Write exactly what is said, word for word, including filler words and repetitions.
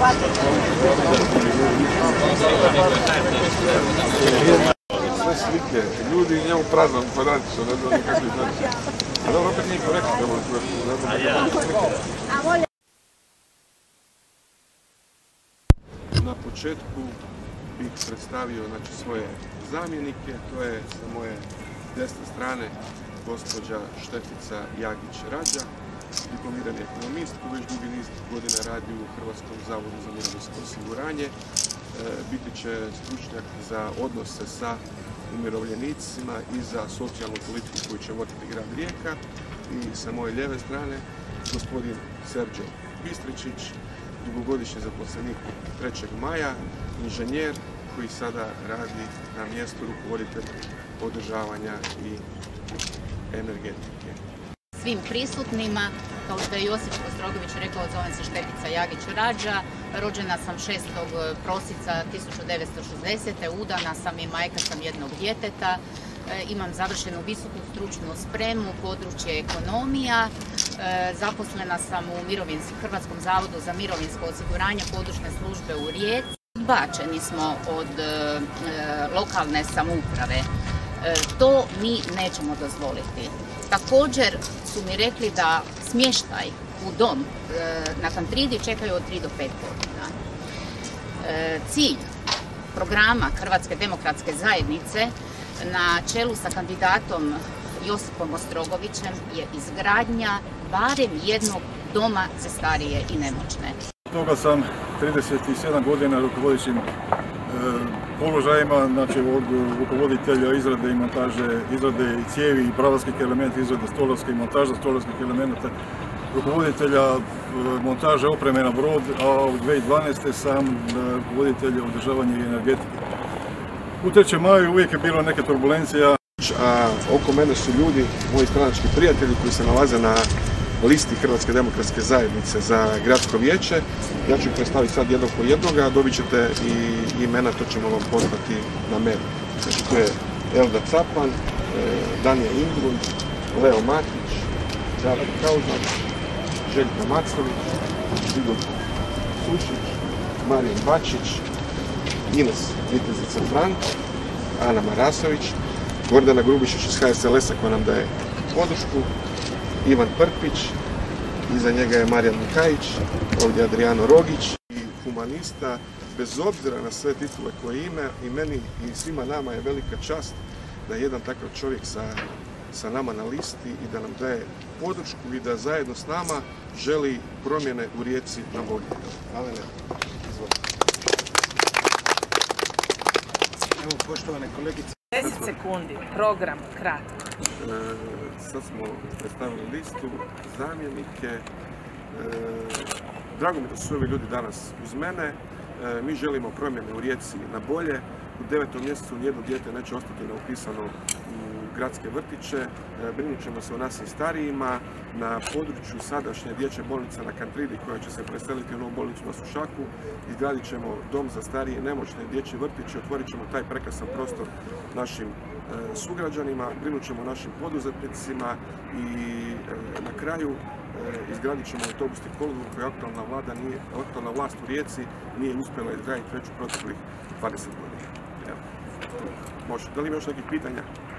Sve slike, ljudi i njemu prazan kvadratično, ne znam nikakvi znači. A dobro, opet nije korektno da možete slike. Na početku bih predstavio znači, svoje zamjenike, to je sa moje desne strane gospođa Štefica Jagić-Rađa, diplomirani ekonomist koji već dugi niz godina radi u Hrvatskom zavodu za mirovinsko osiguranje. E, biti će stručnjak za odnose sa umirovljenicima i za socijalnu politiku koju će voditi grad Rijeka. I sa moje lijeve strane gospodin Serđo Bistričić, dugogodišnji zaposlenik trećeg maja, inženjer koji sada radi na mjestu rukovoditelja održavanja i energetike. Svim prisutnima, kao što je Josip Ostrogović rekao, zovem se Štefica Jagić-Rađa, rođena sam šestog prosinca tisuću devetsto šezdesete. udana sam i majka sam jednog djeteta, imam završenu visoku stručnu spremu, područje ekonomija, zaposlena sam u Hrvatskom zavodu za mirovinsko osiguranje područne službe u Rijeci. Odbačeni smo od lokalne samouprave. To mi nećemo dozvoliti. Također su mi rekli da smještaj u dom na Kantridi čekaju od tri do pet godina. Cilj programa Hrvatske demokratske zajednice na čelu sa kandidatom Josipom Ostrogovićem je izgradnja barem jednog doma za starije i nemoćne. Toga sam trideset sedam godina rukovodećim e, položajima, znači od rukovoditelja izrade i montaže, izrade i cijevi i pravarskih elementa, izrade stolarske i montaža stolarskih elementa, rukovoditelja e, montaže opreme na brod, a u dvije tisuće dvanaeste sam e, rukovoditelj održavanja i energetike. U trećem maju uvijek je bilo neke turbulencija. A oko mene su ljudi, moji stranački prijatelji koji se nalaze na listi Hrvatske demokratske zajednice za Gradsko vijeće. Ja ću ih predstaviti sad jednog po jednoga, a dobit ćete i imena, to ćemo vam poslati na mail. Znači tu je Elda Capan, Danija Ingrun, Leo Matić, Đavar Kauzak, Željko Macović, Igor Sušić, Marijan Bačić, Ines Vitezica Frank, Ana Marasović, Gordana Grubišić iz H S L S-a koja nam daje podršku, Ivan Prpić, iza njega je Marijan Mikajić, ovdje Adriano Rogić. I humanista, bez obzira na sve titule koje ima, i meni i svima nama je velika čast da je jedan takav čovjek sa, sa nama na listi i da nam daje podršku i da zajedno s nama želi promjene u Rijeci na bolje. Alene, izvolite. Evo, poštovane kolegice. deset sekundi, program, kratko. E, sad smo predstavili listu, zamjenike. E, drago mi da su ovi ljudi danas uz mene. E, mi želimo promjene u Rijeci na bolje. U devetom mjesecu nijedno dijete neće ostati neupisano u gradske vrtiće. E, brinut ćemo se o našim starijima. Na području sadašnje dječje bolnice na Kantridi koja će se preseliti u novu bolnicu na Sušaku. Izgradit ćemo dom za starije i nemoćne dječje vrtiće. Otvorit ćemo taj prekrasan prostor našim sugrađanima, brinut ćemo našim poduzetnicima i e, na kraju e, izgradit ćemo autobusni kolodvor koji aktualna vlada nije, aktualna vlast u Rijeci nije uspjela izgraditi već u proteklih dvadeset godina. Evo, može. Da li ima još nekih pitanja?